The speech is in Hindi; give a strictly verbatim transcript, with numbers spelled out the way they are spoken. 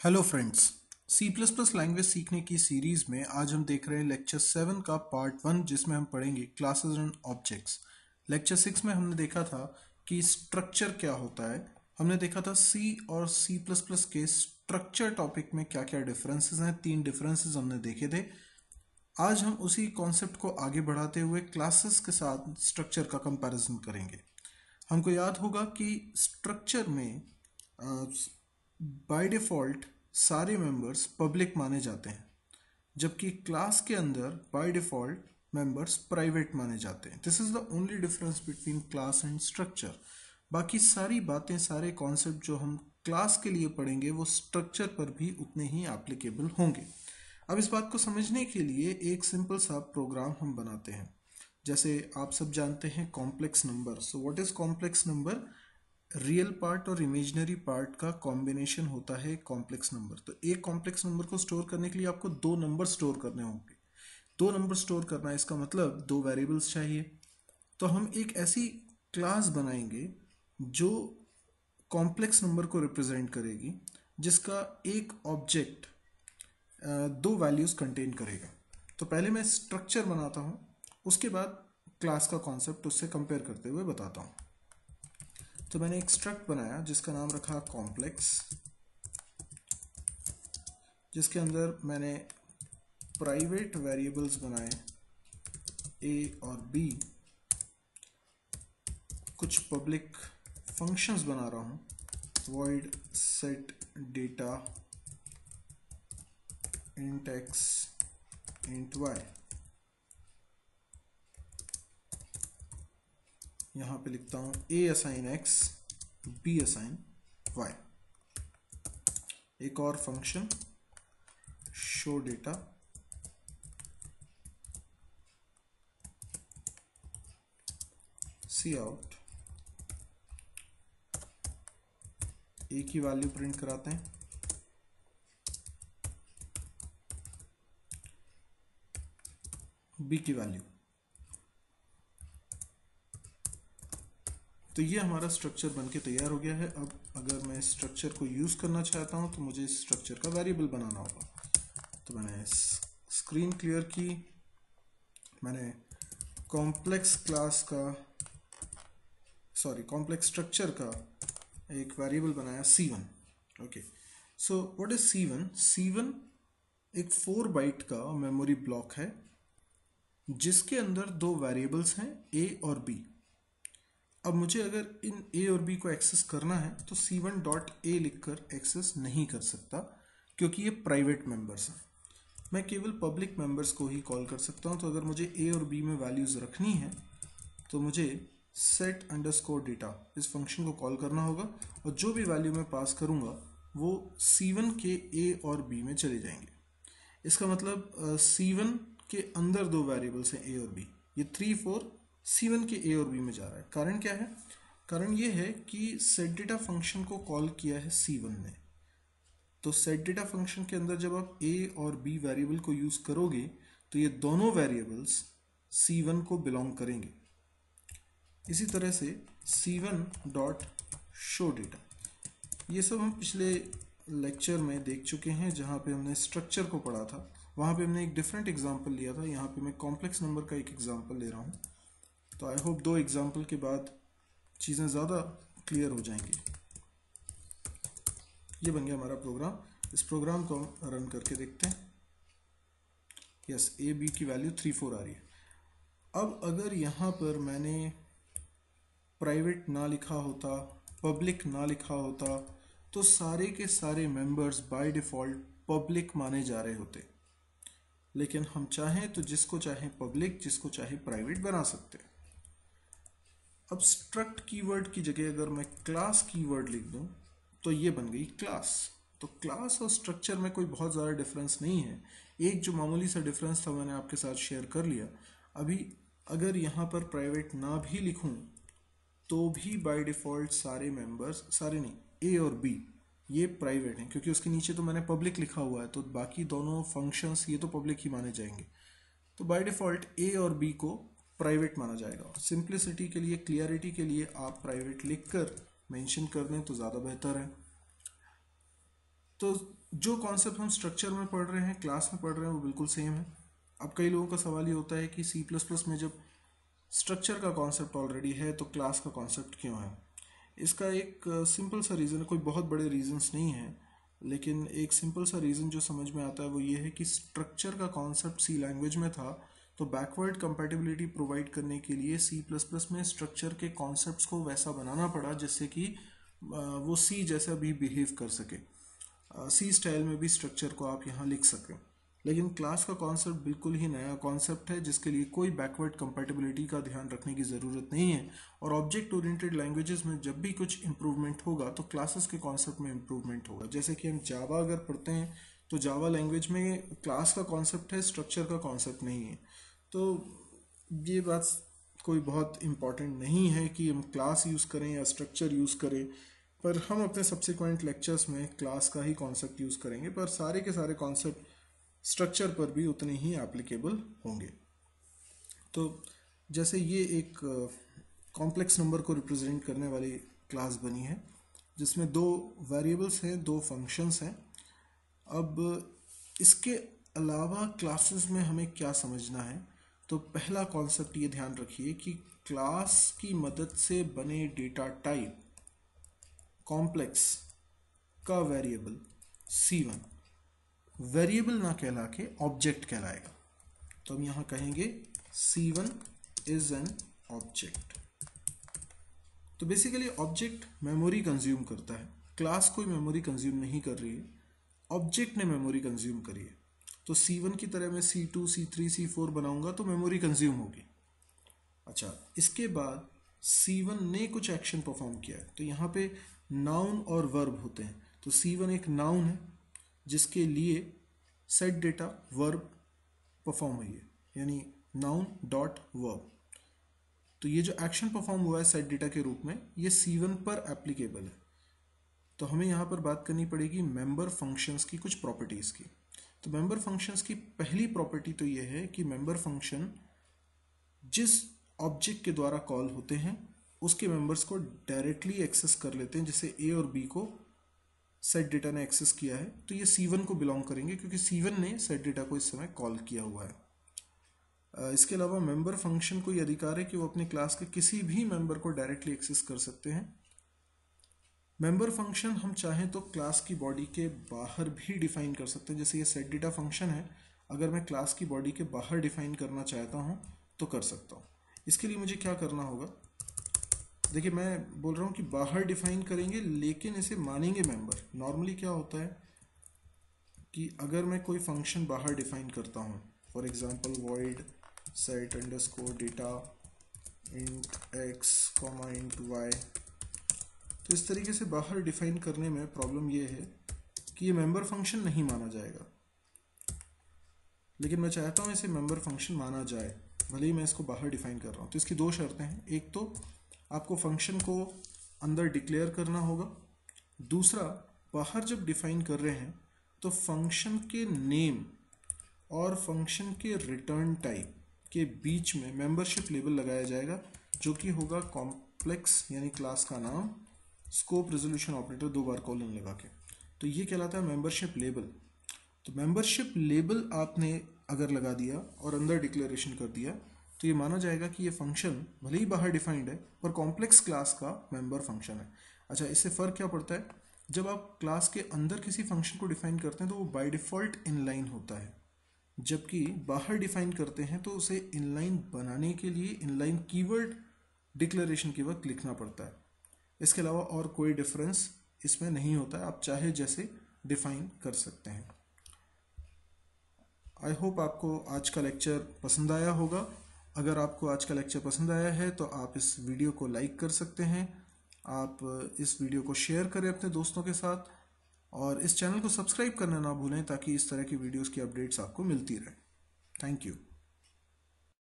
Hello friends, C plus plus language सीखने की सीरीज़ में आज हम देख रहे हैं लेक्चर सेवन का पार्ट वन, जिसमें हम पढ़ेंगे classes and objects. Lecture six में हमने देखा था कि स्ट्रक्चर क्या होता है। हमने देखा था सी और सी प्लस प्लस के स्ट्रक्चर टॉपिक में क्या क्या डिफरेंसेस हैं। तीन डिफरेंसेस हमने देखे थे। आज हम उसी कॉन्सेप्ट को आगे बढ़ाते हुए क्लासेस के साथ स्ट्रक्चर का कंपैरिजन करेंगे। हमको याद होगा कि स्ट्रक्चर में बाय डिफ़ॉल्ट सारे मेंबर्स पब्लिक माने जाते हैं, जबकि क्लास के अंदर बाय डिफ़ॉल्ट मेंबर्स प्राइवेट माने जाते हैं। This is the only difference between class and structure. बाकी सारी बातें, सारे कॉन्सेप्ट जो हम क्लास के लिए पढ़ेंगे वो स्ट्रक्चर पर भी उतने ही एप्लीकेबल होंगे। अब इस बात को समझने के लिए एक सिंपल सा प्रोग्राम हम बनाते हैं। जैसे आप सब जानते हैं complex number. So what is complex number? Real part और इमेजिनरी पार्ट का कॉम्बिनेशन होता है कॉम्प्लेक्स नंबर। तो एक कॉम्प्लेक्स नंबर को स्टोर करने के लिए आपको दो नंबर स्टोर करने होंगे। दो नंबर स्टोर करना है, इसका मतलब दो वेरिएबल्स चाहिए। तो हम एक ऐसी क्लास बनाएंगे जो कॉम्प्लेक्स नंबर को रिप्रेजेंट करेगी, जिसका एक ऑब्जेक्ट दो वैल्यूज़ कंटेन करेगा। तो पहले मैं स्ट्रक्चर बनाता हूँ, उसके बाद क्लास का कॉन्सेप्ट उससे कंपेयर करते हुए बताता हूँ। तो मैंने एक स्ट्रक्ट बनाया जिसका नाम रखा कॉम्प्लेक्स, जिसके अंदर मैंने प्राइवेट वेरिएबल्स बनाए ए और बी, कुछ पब्लिक फंक्शंस बना रहा हूँ, void set data int x int y। यहाँ पे लिखता हूँ a assign x, b assign y। एक और function show data, C out, a की वैल्यू प्रिंट कराते हैं, b की वैल्यू। तो ये हमारा स्ट्रक्चर बनके तैयार हो गया है। अब अगर मैं स्ट्रक्चर को यूज़ करना चाहता हूँ तो मुझे इस स्ट्रक्चर का वेरिएबल बनाना होगा। तो मैंने स्क्रीन क्लियर की, मैंने कॉम्प्लेक्स क्लास का सॉरी कॉम्प्लेक्स स्ट्रक्चर का एक वेरिएबल बनाया C one. Okay, so what is C one? C one एक फोर बाइट का मेमोरी ब्लॉक है जिसके अंदर दो वेरिएबल्स हैं ए और बी। अब मुझे अगर इन ए और बी को एक्सेस करना है तो सी वन डॉट ए लिखकर एक्सेस नहीं कर सकता, क्योंकि ये प्राइवेट मेंबर्स हैं। मैं केवल पब्लिक मेंबर्स को ही कॉल कर सकता हूँ। तो अगर मुझे ए और बी में वैल्यूज़ रखनी है तो मुझे सेट अंडरस्कोर डेटा इस फंक्शन को कॉल करना होगा, और जो भी वैल्यू मैं पास करूँगा वो सी वन के ए और बी में चले जाएंगे। इसका मतलब सी वन के अंदर दो वेरिएबल्स हैं ए और बी। ये थ्री फोर सी वन के ए और बी में जा रहा है। कारण क्या है? कारण ये है कि सेट डेटा फंक्शन को कॉल किया है सी वन ने। तो सेट डेटा फंक्शन के अंदर जब आप ए और बी वेरिएबल को यूज़ करोगे तो ये दोनों वेरिएबल्स सी वन को बिलोंग करेंगे। इसी तरह से C one dot show data, ये सब हम पिछले लेक्चर में देख चुके हैं, जहाँ पे हमने स्ट्रक्चर को पढ़ा था। वहाँ पे हमने एक डिफरेंट एग्जांपल लिया था। यहाँ पे मैं कॉम्प्लेक्स नंबर का एक एग्जांपल ले रहा हूँ। तो आई होप दो एग्जांपल के बाद चीज़ें ज़्यादा क्लियर हो जाएंगी। ये बन गया हमारा प्रोग्राम। इस प्रोग्राम को हम रन करके देखते हैं। यस, ए बी की वैल्यू थ्री फोर आ रही है। अब अगर यहाँ पर मैंने प्राइवेट ना लिखा होता, पब्लिक ना लिखा होता, तो सारे के सारे मेंबर्स बाय डिफ़ॉल्ट पब्लिक माने जा रहे होते। लेकिन हम चाहें तो जिसको चाहे पब्लिक, जिसको चाहे प्राइवेट बना सकते। अब स्ट्रक्ट कीवर्ड की जगह अगर मैं क्लास कीवर्ड लिख दूं तो ये बन गई क्लास। तो क्लास और स्ट्रक्चर में कोई बहुत ज़्यादा डिफरेंस नहीं है। एक जो मामूली सा डिफरेंस था मैंने आपके साथ शेयर कर लिया। अभी अगर यहाँ पर प्राइवेट ना भी लिखूं तो भी बाय डिफ़ॉल्ट सारे मेंबर्स, सारे नहीं, ए और बी ये प्राइवेट हैं, क्योंकि उसके नीचे तो मैंने पब्लिक लिखा हुआ है। तो बाकी दोनों फंक्शंस ये तो पब्लिक ही माने जाएंगे। तो बाय डिफ़ॉल्ट ए और बी को प्राइवेट माना जाएगा। सिंप्लिसिटी के लिए, क्लियरिटी के लिए आप प्राइवेट लिखकर मेंशन कर दें तो ज़्यादा बेहतर है। तो जो कॉन्सेप्ट हम स्ट्रक्चर में पढ़ रहे हैं, क्लास में पढ़ रहे हैं, वो बिल्कुल सेम है। अब कई लोगों का सवाल ये होता है कि सी प्लस प्लस में जब स्ट्रक्चर का कॉन्सेप्ट ऑलरेडी है तो क्लास का कॉन्सेप्ट क्यों है? इसका एक सिंपल सा रीज़न है, कोई बहुत बड़े रीजंस नहीं है, लेकिन एक सिंपल सा रीज़न जो समझ में आता है वो ये है कि स्ट्रक्चर का कॉन्सेप्ट सी लैंग्वेज में था, तो बैकवर्ड कंपैटिबिलिटी प्रोवाइड करने के लिए सी प्लस प्लस में स्ट्रक्चर के कॉन्सेप्ट्स को वैसा बनाना पड़ा जिससे कि वो सी जैसा भी बिहेव कर सके, सी स्टाइल में भी स्ट्रक्चर को आप यहाँ लिख सकें। लेकिन क्लास का कॉन्सेप्ट बिल्कुल ही नया कॉन्सेप्ट है जिसके लिए कोई बैकवर्ड कंपैटिबिलिटी का ध्यान रखने की ज़रूरत नहीं है। और ऑब्जेक्ट ओरिएंटेड लैंग्वेजेस में जब भी कुछ इंप्रूवमेंट होगा तो क्लासेस के कॉन्सेप्ट में इंप्रूवमेंट होगा। जैसे कि हम जावा अगर पढ़ते हैं तो जावा लैंग्वेज में क्लास का कॉन्सेप्ट है, स्ट्रक्चर का कॉन्सेप्ट नहीं है। तो ये बात कोई बहुत इम्पॉर्टेंट नहीं है कि हम क्लास यूज़ करें या स्ट्रक्चर यूज़ करें, पर हम अपने सब्सिक्वेंट लेक्चर्स में क्लास का ही कॉन्सेप्ट यूज़ करेंगे, पर सारे के सारे कॉन्सेप्ट स्ट्रक्चर पर भी उतने ही एप्लीकेबल होंगे। तो जैसे ये एक कॉम्प्लेक्स नंबर को रिप्रेजेंट करने वाली क्लास बनी है जिसमें दो वेरिएबल्स हैं, दो फंक्शंस हैं। अब इसके अलावा क्लासेस में हमें क्या समझना है? तो पहला कॉन्सेप्ट ये ध्यान रखिए कि क्लास की मदद से बने डेटा टाइप कॉम्प्लेक्स का वेरिएबल सी वन वेरिएबल ना कहला के ऑब्जेक्ट कहलाएगा। तो हम यहाँ कहेंगे C one is an object. तो बेसिकली ऑब्जेक्ट मेमोरी कंज्यूम करता है, क्लास कोई मेमोरी कंज्यूम नहीं कर रही है, ऑब्जेक्ट ने मेमोरी कंज्यूम करी है। तो सी वन की तरह मैं C two, C three, C four बनाऊंगा तो मेमोरी कंज्यूम होगी। अच्छा, इसके बाद सी वन ने कुछ एक्शन परफॉर्म किया है, तो यहाँ पे नाउन और वर्ब होते हैं। तो सी वन एक नाउन है जिसके लिए सेट डेटा वर्ब परफॉर्म हुई है, यानी नाउन डॉट वर्ब। तो ये जो एक्शन परफॉर्म हुआ है सेट डेटा के रूप में, ये सी वन पर एप्लीकेबल है। तो हमें यहाँ पर बात करनी पड़ेगी मेंबर फंक्शंस की कुछ प्रॉपर्टीज़ की। तो मेंबर फंक्शंस की पहली प्रॉपर्टी तो ये है कि मेंबर फंक्शन जिस ऑब्जेक्ट के द्वारा कॉल होते हैं उसके मेंबर्स को डायरेक्टली एक्सेस कर लेते हैं। जैसे ए और बी को सेट डेटा ने एक्सेस किया है तो ये सी वन को बिलोंग करेंगे क्योंकि सी वन ने सेट डेटा को इस समय कॉल किया हुआ है। इसके अलावा मेंबर फंक्शन को ये अधिकार है कि वो अपने क्लास के किसी भी मेंबर को डायरेक्टली एक्सेस कर सकते हैं। मेंबर फंक्शन हम चाहें तो क्लास की बॉडी के बाहर भी डिफाइन कर सकते हैं। जैसे ये सेट डेटा फंक्शन है, अगर मैं क्लास की बॉडी के बाहर डिफाइन करना चाहता हूँ तो कर सकता हूँ। इसके लिए मुझे क्या करना होगा? देखिए, मैं बोल रहा हूँ कि बाहर डिफाइन करेंगे लेकिन इसे मानेंगे मेंबर। नॉर्मली क्या होता है कि अगर मैं कोई फंक्शन बाहर डिफाइन करता हूँ, for example void set underscore data int x comma int y, तो इस तरीके से बाहर डिफाइन करने में प्रॉब्लम ये है कि ये मेंबर फंक्शन नहीं माना जाएगा। लेकिन मैं चाहता हूँ इसे मेंबर फंक्शन माना जाए, भले ही मैं इसको बाहर डिफाइन कर रहा हूँ। तो इसकी दो शर्तें हैं, एक तो आपको फंक्शन को अंदर डिक्लेयर करना होगा, दूसरा बाहर जब डिफाइन कर रहे हैं तो फंक्शन के नेम और फंक्शन के रिटर्न टाइप के बीच में मेंबरशिप लेबल लगाया जाएगा जो कि होगा कॉम्प्लेक्स यानी क्लास का नाम, स्कोप रेजोल्यूशन ऑपरेटर दो बार कॉलन लगा के। तो ये कहलाता है मेंबरशिप लेबल। तो मेंबरशिप लेबल आपने अगर लगा दिया और अंदर डिक्लेरेशन कर दिया तो ये माना जाएगा कि ये फंक्शन भले ही बाहर डिफाइंड है पर कॉम्प्लेक्स क्लास का मेंबर फंक्शन है। अच्छा, इससे फ़र्क क्या पड़ता है? जब आप क्लास के अंदर किसी फंक्शन को डिफाइन करते हैं तो वो बाय डिफ़ॉल्ट इनलाइन होता है, जबकि बाहर डिफाइन करते हैं तो उसे इनलाइन बनाने के लिए इनलाइन कीवर्ड डिक्लेरेशन के वक्त लिखना पड़ता है। इसके अलावा और कोई डिफरेंस इसमें नहीं होता है, आप चाहे जैसे डिफाइन कर सकते हैं। आई होप आपको आज का लेक्चर पसंद आया होगा। अगर आपको आज का लेक्चर पसंद आया है तो आप इस वीडियो को लाइक कर सकते हैं, आप इस वीडियो को शेयर करें अपने दोस्तों के साथ और इस चैनल को सब्सक्राइब करना ना भूलें ताकि इस तरह की वीडियोस की अपडेट्स आपको मिलती रहे। Thank you.